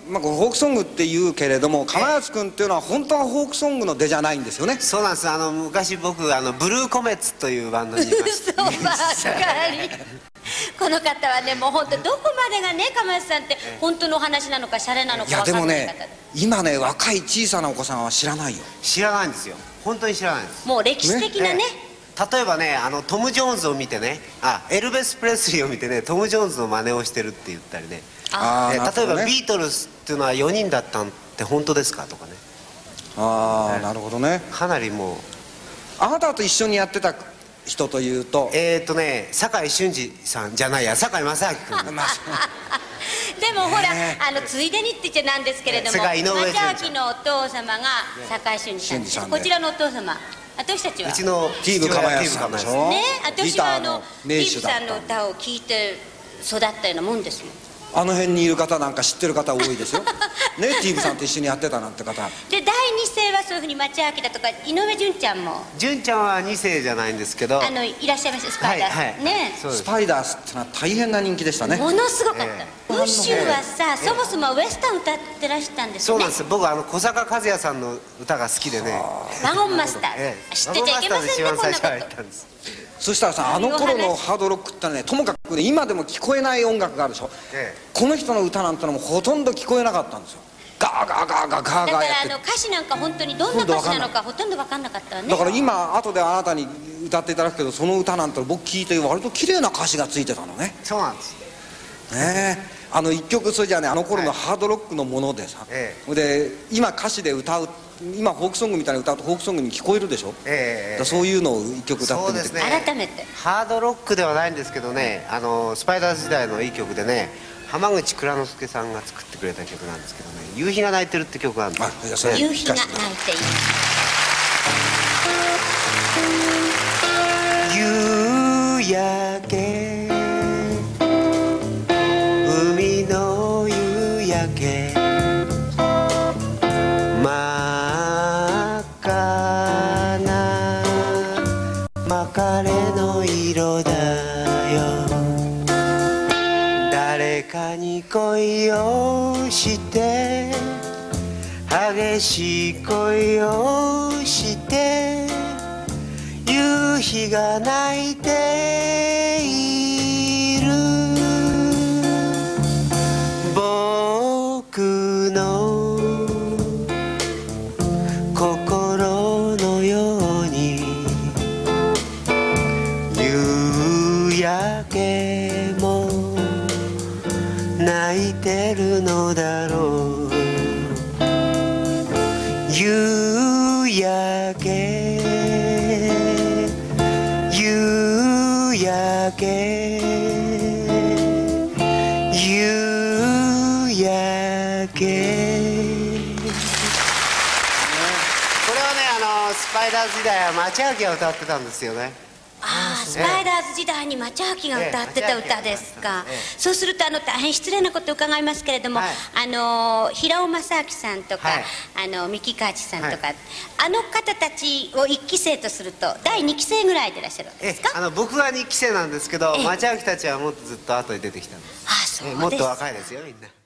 まあ、フォークソングって言うけれども、釜安君っていうのは本当はフォークソングの出じゃないんですよね。 そうなんです。昔僕ブルーコメッツというバンドにいました。 嘘ばっかり。この方はね、もう本当どこまでがね、釜安さんって本当のお話なのかシャレなのか分からない方で。 いやでもね、今ね、若い小さなお子さんは知らないよ。 知らないんですよ。本当に知らないんです。 もう歴史的なね。 例えばね、トム・ジョーンズを見てね、エルベス・プレスリーを見てね、トム・ジョーンズの真似をしてるって言ったりね。例えばビートルズっていうのは4人だったんって本当ですかとかね。 ああ、なるほどね。 かなりもう。 あなたと一緒にやってた人というと、 酒井俊二さんじゃないや、酒井正明君。 でもほら、ついでにって言っちゃなんですけれども、町明のお父様が酒井俊二さんで、こちらのお父様、私たちはうちのティーブ釜安さんでしょ。 ね、私はティーブさんの歌を聴いて育ったようなもんですもん。 あの辺にいる方なんか知ってる方多いですよね。ティーブさんと一緒にやってたなんて方で、第二世はそういうふうに町明だとか井上順ちゃんも。 順ちゃんは2世じゃないんですけど、 いらっしゃいました。スパイダースね。 スパイダースってのは大変な人気でしたね。 ものすごかった。ムッシュはさ、そもそもウエスタン歌ってらしたんですよね。 そうなんです。僕小坂和也さんの歌が好きでね。 ワゴンマスター知ってちゃいけませんね、こんなこと。 そしたらさ、あの頃のハードロックってね、ともかくね、今でも聞こえない音楽があるでしょ。この人の歌なんてのもほとんど聞こえなかったんですよ。ガーガーガーガーガーガーやって。 だから歌詞なんか本当にどんな歌詞なのかほとんど分かんなかったわね。 だから今後であなたに歌っていただくけど、その歌なんて僕聞いて割と綺麗な歌詞がついてたのね。 そうなんですね。一曲それじゃね、あの頃のハードロックのものでさ、で今歌詞で歌う、今フォークソングみたいに歌うとフォークソングに聞こえるでしょ。そういうのを一曲歌ってみて。 改めてハードロックではないんですけどね、スパイダース時代のいい曲でね、浜口蔵之介さんが作ってくれた曲なんですけどね、夕日が泣いてるって曲があるんですよ。 夕日が泣いている。 夕焼け、海の夕焼け、真っ赤な別れの色だよ。誰かに恋をして激しい恋をして夕日が泣いている。僕の心のように夕焼けも泣いてるのだろう。夕焼け、夕焼け、夕焼け。これはね、スパイダーズ時代は町明が歌ってたんですよね。 スパイダーズ時代に町明が歌ってた歌ですか。そうすると大変失礼なことを伺いますけれども、平尾正明さんとか三木嘉智さんとか、あの方たちを1期生とすると第2期生ぐらいでいらっしゃるんですか。 僕は2期生なんですけど、町明たちはもっとずっと後で出てきたんです。 あ、そうです。 もっと若いですよ、みんな。